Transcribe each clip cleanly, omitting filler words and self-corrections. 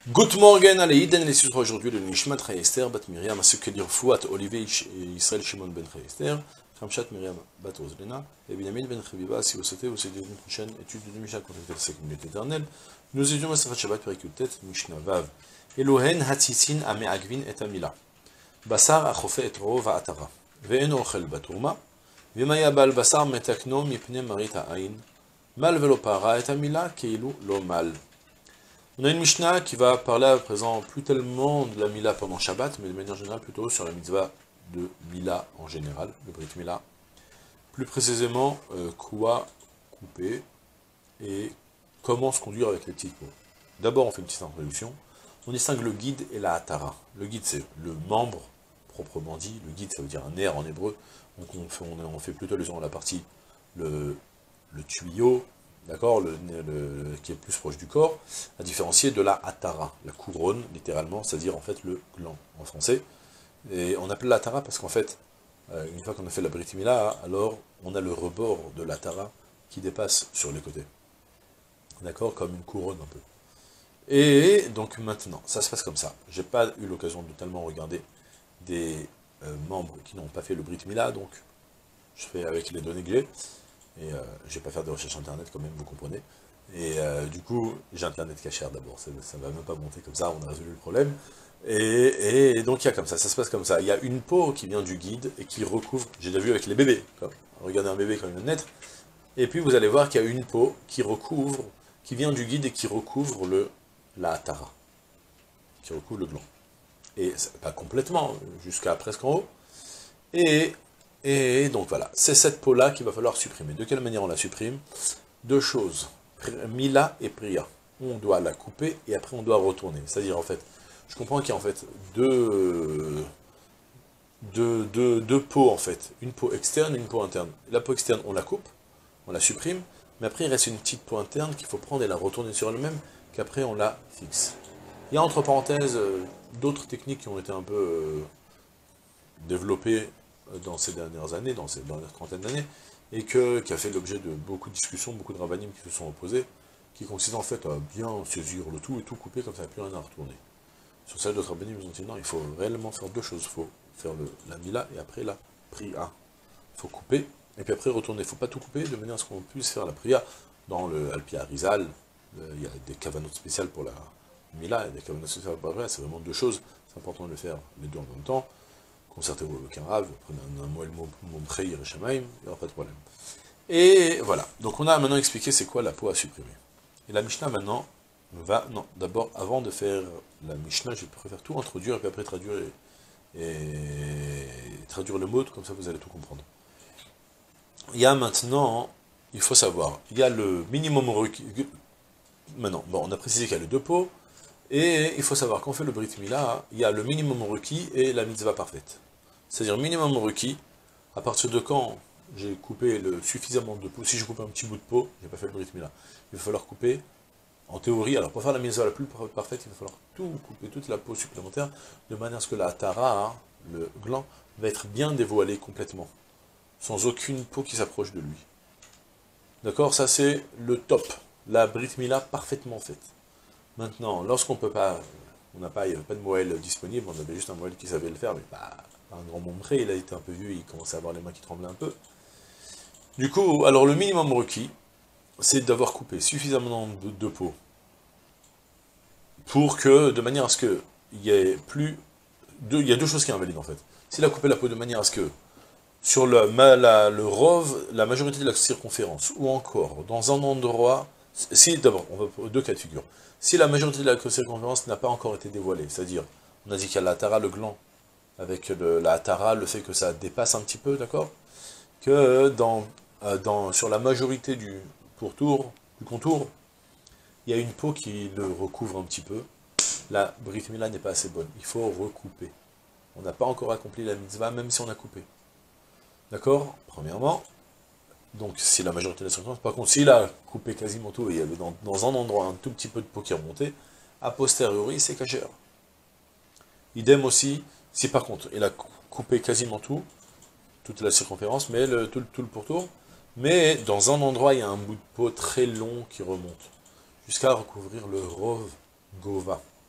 Good morning, allez, Iden, les sujets aujourd'hui, le Nishmat Esther, Bat Miriam, à ce que dire Fouat, Olivier, Israël, Shimon Ben Esther, Khamshat Miriam, Bat Ozlena, et Binyamin Ben Chaviva, si vous souhaitez, vous souhaitez une prochaine étude de Mishnah contre la sécurité éternelle. Nous étudions à Safat Shabbat, Perikutet, Mishnah Vav. Elohen Hatzitzin Ame Agvin et Amila. Basar Achofe et Rov Atara. Ve'en Ochel Baturma. Vemaya Bal Basar Metakno Mipne Marita Ain. Mal Velopara et Amila, Keilu Lo Mal. On a une Mishnah qui va parler à présent plus tellement de la Mila pendant Shabbat, mais de manière générale plutôt sur la mitzvah de Mila en général, le Brit Mila. Plus précisément, quoi couper et comment se conduire avec les petits pots. D'abord, on fait une petite introduction. On distingue le guide et la hatara. Le guide, c'est le membre, proprement dit. Le guide, ça veut dire un nerf en hébreu. Donc on fait plutôt allusion à la partie, le tuyau, d'accord, qui est plus proche du corps, à différencier de la hatara, la couronne, littéralement, c'est-à-dire en fait le gland, en français. Et on appelle la hatara parce qu'en fait, une fois qu'on a fait la Brit Mila, alors on a le rebord de la hatara qui dépasse sur les côtés. D'accord, comme une couronne un peu. Et donc maintenant, ça se passe comme ça. J'ai pas eu l'occasion de tellement regarder des membres qui n'ont pas fait le Brit Mila, donc je fais avec les données que j'ai. Et je vais pas faire de recherche internet quand même, vous comprenez. Et du coup, j'ai internet cachère d'abord, ça va même pas monter comme ça, on a résolu le problème. Et donc il y a comme ça se passe comme ça. Il y a une peau qui vient du guide et qui recouvre, j'ai déjà vu avec les bébés, regardez un bébé quand il vient de naître, et puis vous allez voir qu'il y a une peau qui recouvre, qui vient du guide et qui recouvre la hatara, qui recouvre le gland. Et pas complètement, jusqu'à presque en haut. Et donc voilà, c'est cette peau-là qu'il va falloir supprimer. De quelle manière on la supprime? Deux choses, Mila et Priya. On doit la couper et après on doit retourner. C'est-à-dire en fait, je comprends qu'il y a en fait deux peaux en fait. Une peau externe et une peau interne. La peau externe, on la coupe, on la supprime, mais après il reste une petite peau interne qu'il faut prendre et la retourner sur elle-même, qu'après on la fixe. Il y a entre parenthèses d'autres techniques qui ont été un peu développées dans ces dernières années, dans ces dernières trentaine d'années, et qui a fait l'objet de beaucoup de discussions, beaucoup de rabbinim qui se sont opposés, qui consistent en fait à bien saisir le tout et tout couper comme ça, il n'y a plus rien à retourner. Sur ça, d'autres rabbinim ont dit non, il faut réellement faire deux choses, il faut faire la mila et après la priya. Il faut couper, et puis après retourner, il ne faut pas tout couper de manière à ce qu'on puisse faire la priya. Dans le Alpi Arizal, il y a des kavanotes spéciales pour la mila et des kavanotes spéciales pour la priya, c'est vraiment deux choses, c'est important de le faire les deux en même temps. Concertez-vous avec un rave, prenez un moël montré, Yerushalayim, il n'y aura pas de problème. Et voilà, donc on a maintenant expliqué c'est quoi la peau à supprimer. Et la Mishnah maintenant va, non, d'abord, avant de faire la Mishnah, je préfère tout introduire et puis après traduire traduire le mot, comme ça vous allez tout comprendre. Il y a maintenant, il faut savoir, il y a le minimum requis, maintenant, bon, on a précisé qu'il y a les deux peaux, et il faut savoir qu'on fait le Brit Mila, il y a le minimum requis et la mitzvah parfaite. C'est-à-dire minimum requis, à partir de quand j'ai coupé suffisamment de peau, si je coupe un petit bout de peau, j'ai pas fait le Brit Mila, il va falloir couper, en théorie, alors pour faire la mitzvah la plus parfaite, il va falloir tout couper, toute la peau supplémentaire, de manière à ce que la hatara, hein, le gland, va être bien dévoilé complètement, sans aucune peau qui s'approche de lui. D'accord? Ça c'est le top, la Brit Mila parfaitement faite. Maintenant, lorsqu'on peut pas, il n'y avait pas de moël disponible, on avait juste un moël qui savait le faire, mais pas un grand montré, il a été un peu vieux, il commençait à avoir les mains qui tremblaient un peu. Du coup, alors le minimum requis, c'est d'avoir coupé suffisamment de peau pour que, de manière à ce que il y ait plus, il y a deux choses qui invalident en fait. S'il a coupé la peau de manière à ce que sur le rove, la majorité de la circonférence, ou encore dans un endroit, si d'abord, on va deux cas de figure. Si la majorité de la circonférence n'a pas encore été dévoilée, c'est-à-dire, on a dit qu'il y a la hatara, le gland, avec la hatara, le fait que ça dépasse un petit peu, d'accord? Que sur la majorité du contour, il y a une peau qui le recouvre un petit peu. La Brit Mila n'est pas assez bonne, il faut recouper. On n'a pas encore accompli la mitzvah, même si on a coupé. D'accord? Premièrement, donc c'est la majorité de la circonférence. Par contre, s'il a coupé quasiment tout, et il y avait dans un endroit un tout petit peu de peau qui remontait, a posteriori, c'est cachère. Idem aussi, si par contre, il a coupé quasiment tout, toute la circonférence, mais tout le pourtour, mais dans un endroit, il y a un bout de peau très long qui remonte, jusqu'à recouvrir le rov gova.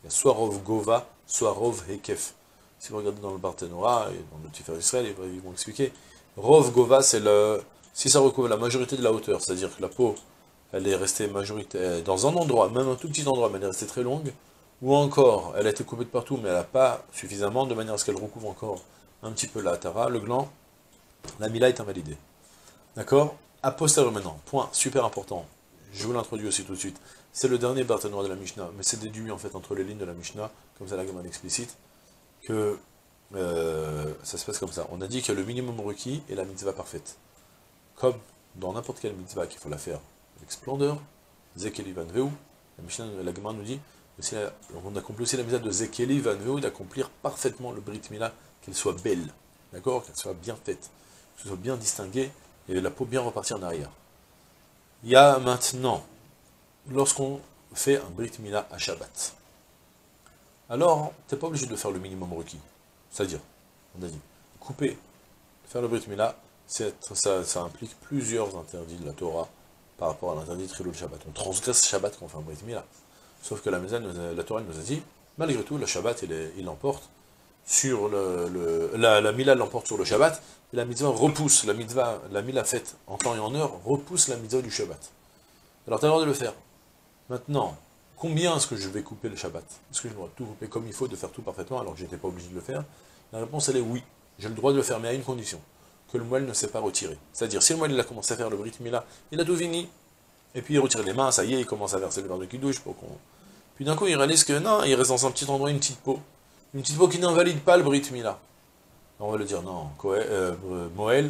Il y a soit Rov Gova, soit Rov Hekef. Si vous regardez dans le Barthénora et dans le Tifer d'Israël, ils vont expliquer. Rov Gova, c'est si ça recouvre la majorité de la hauteur, c'est-à-dire que la peau, elle est restée majoritaire dans un endroit, même un tout petit endroit, mais elle est restée très longue, ou encore, elle a été coupée de partout, mais elle n'a pas suffisamment, de manière à ce qu'elle recouvre encore un petit peu la tara, le gland, la mila est invalidée. D'accord? A posteriori maintenant, point super important, je vous l'introduis aussi tout de suite, c'est le dernier Barthénora de la Mishnah, mais c'est déduit en fait entre les lignes de la Mishnah, comme ça la gamme explicite, que ça se passe comme ça. On a dit que le minimum requis est la mitzvah parfaite. Comme dans n'importe quelle mitzvah qu'il faut la faire avec splendeur, Zekeli Van Veu, la Mishnah, la Gemara nous dit, on accomplit aussi la mitzvah de Zekeli Van Veu, d'accomplir parfaitement le Brit Mila, qu'elle soit belle, d'accord, qu'elle soit bien faite, que ce soit bien distinguée, et la peau bien repartir en arrière. Il y a maintenant, lorsqu'on fait un Brit Mila à Shabbat, alors, tu n'es pas obligé de faire le minimum requis. C'est-à-dire, on a dit, couper, faire le Brit Mila, ça implique plusieurs interdits de la Torah par rapport à l'interdit de Trilul Shabbat. On transgresse Shabbat quand on fait un Brit Mila. Sauf que la Torah nous a dit, malgré tout, le Shabbat, il l'emporte sur la Mila l'emporte sur le Shabbat, et la mitzvah repousse, la Mila faite en temps et en heure, repousse la mitzvah du Shabbat. Alors, tu as le droit de le faire. Maintenant, combien est-ce que je vais couper le Shabbat? Est-ce que je dois tout couper comme il faut, de faire tout parfaitement, alors que je n'étais pas obligé de le faire? La réponse, elle est oui. J'ai le droit de le faire, mais à une condition, que le moelle ne s'est pas retiré. C'est-à-dire, si le moelle il a commencé à faire le Brit Mila, il a tout fini, et puis il retire les mains, ça y est, il commence à verser le verre de Kiddush, puis d'un coup, il réalise que non, il reste dans un petit endroit une petite peau qui n'invalide pas le Brit Mila. On va le dire, non, Moël,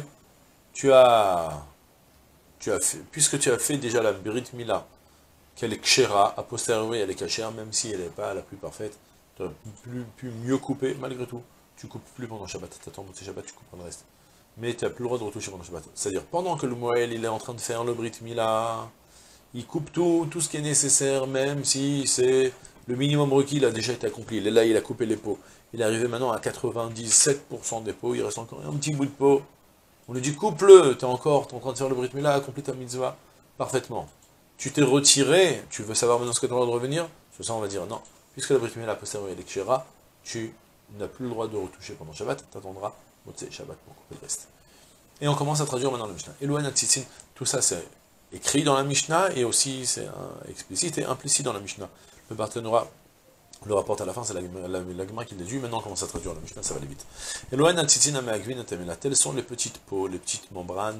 puisque tu as fait déjà la Brit Mila, qu'elle est kshera, a posteriori elle est kashère, même si elle n'est pas la plus parfaite, tu aurais pu mieux couper, malgré tout. Tu coupes plus pendant Shabbat, tu attends c'est Shabbat, tu coupes le reste. Mais tu n'as plus le droit de retoucher pendant Shabbat. C'est-à-dire, pendant que le Moël, il est en train de faire le Brit Mila, il coupe tout ce qui est nécessaire, même si c'est le minimum requis, il a déjà été accompli. Il est là, il a coupé les peaux. Il est arrivé maintenant à 97% des peaux, il reste encore un petit bout de peau. On lui dit, coupe-le, tu es en train de faire le Brit Mila, accompli ta mitzvah parfaitement. Tu t'es retiré, tu veux savoir maintenant ce que tu as le droit de revenir? Sur ça, on va dire non. Puisque la Brit Mila, a posteriori, elle est kshera, tu n'as plus le droit de retoucher pendant Shabbat, tu attendras Motzei Shabbat pour couper le reste. Et on commence à traduire maintenant le Mishnah. Elohen Tzitzin, tout ça c'est écrit dans la Mishnah, et aussi c'est explicite et implicite dans la Mishnah. Le Barthénora le rapporte à la fin, c'est la Gemara qui le déduit. Maintenant on commence à traduire la Mishnah, ça va aller vite. Elohen Tzitzin Ameagvin Atamela, telles sont les petites peaux, les petites membres,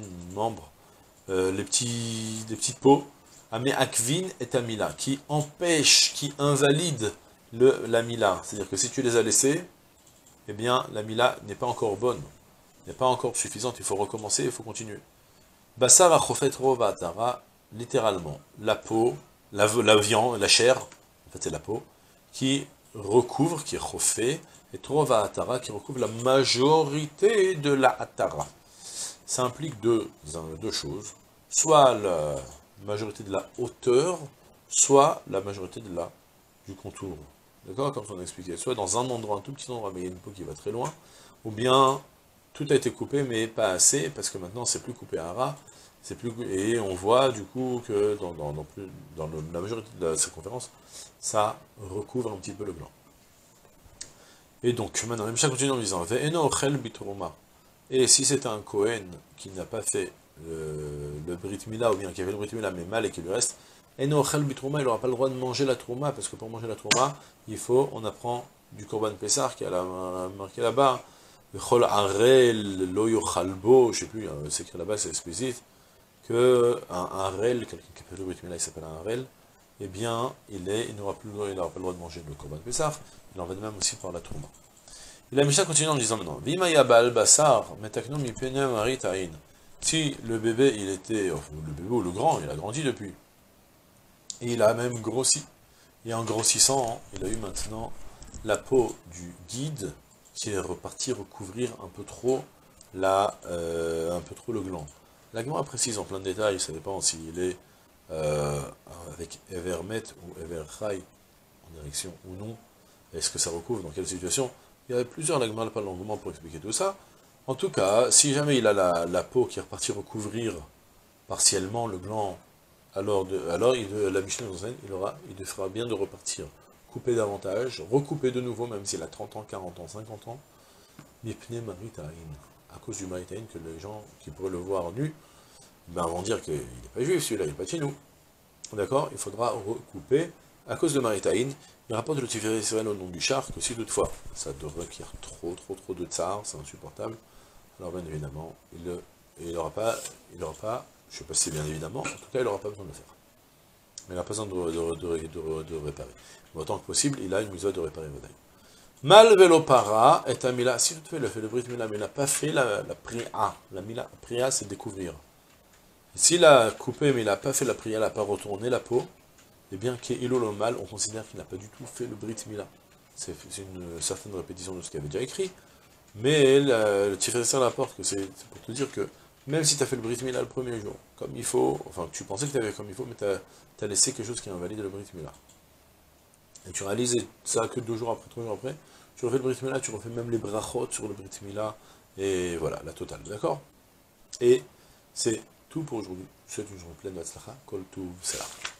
les petites peaux, Ameakvin et Tamila, qui empêchent, qui invalident la Mila. C'est-à-dire que si tu les as laissés, eh bien la Mila n'est pas encore bonne, n'est pas encore suffisante, il faut recommencer, il faut continuer. Bassar achofet rova atara, littéralement, la peau, la viande, la chair, en fait c'est la peau, qui recouvre, qui est chofé, et trova atara, qui recouvre la majorité de la atara. Ça implique deux choses, soit la majorité de la hauteur, soit la majorité du contour. D'accord? Comme on a expliqué, soit dans un endroit, un tout petit endroit, mais il y a une peau qui va très loin, ou bien tout a été coupé, mais pas assez, parce que maintenant c'est plus coupé à ras, et on voit du coup que dans la majorité de la circonférence, ça recouvre un petit peu le gland. Et donc, maintenant, Mishnah continue en disant, Ve'eno ochel bitruma. Et si c'est un Kohen qui n'a pas fait le Brit Mila, ou bien qui avait le Brit Mila mais mal et qui lui reste, Eno ochel bitruma, il n'aura pas le droit de manger la trouma, parce que pour manger la trouma, on apprend du Korban Pessar, qui a marqué là-bas, Chol Arel, Loyo Chalbo, je ne sais plus, c'est écrit là-bas, c'est explicite, que un Arel, quelqu'un qui a fait le Brit Mila, il s'appelle un Arel, eh bien, il n'aura pas le droit de manger le Korban Pessar, il en va de même aussi pour la trouma. Et la Mishnah continue en disant maintenant, Vima Yabal Basar, Metakno Mipene Marit Ain. Si le bébé, le bébé ou le grand, il a grandi depuis, et il a même grossi, et en grossissant, il a eu maintenant la peau du guide qui est reparti recouvrir un peu trop le gland. La Gemara précise en plein de détails, ça dépend s'il est avec Evermet ou Everchai en direction ou non, est-ce que ça recouvre, dans quelle situation. Il y a plusieurs lagmas, pas longuement pour expliquer tout ça. En tout cas, si jamais il a la peau qui est repartie recouvrir partiellement le gland, alors la Mishnah nous enseigne, il fera bien de repartir couper davantage, recouper de nouveau, même s'il a 30 ans, 40 ans, 50 ans, Mipne Maritain, à cause du Maritain, que les gens qui pourraient le voir nu, ben vont dire qu'il n'est pas juif, celui-là, il n'est pas de chez nous. D'accord? Il faudra recouper à cause de Maritain. Il rapporte le Tiferet Israël au nom du char que si toutefois ça requiert trop de tsar, c'est insupportable, alors bien évidemment, il n'aura pas, je ne sais pas si c'est bien évidemment, en tout cas il n'aura pas besoin de le faire. Mais il n'a pas besoin de réparer. Mais autant que possible, il a une mise de réparer Vadaï. Mal velo para est un mila, si toutefois il a fait le brit mila, mais il n'a pas fait la priya. La mila, priya c'est découvrir. S'il a coupé, mais il n'a pas fait la priya, il n'a pas retourné la peau, eh bien, qu'Ilo le mal, on considère qu'il n'a pas du tout fait le Brit Mila. C'est une certaine répétition de ce qu'il avait déjà écrit, mais le Tiferet rapporte que c'est pour te dire que même si tu as fait le Brit Mila le premier jour, comme il faut, enfin, tu pensais que tu avais comme il faut, mais tu as laissé quelque chose qui invalide le Brit Mila. Et tu réalises ça que 2 jours après, 3 jours après, tu refais le Brit Mila, tu refais même les brachot sur le Brit Mila, et voilà, la totale, d'accord? Et c'est tout pour aujourd'hui. Je vous souhaite une journée pleine de Hatzlacha, Kol Tuv, Salah.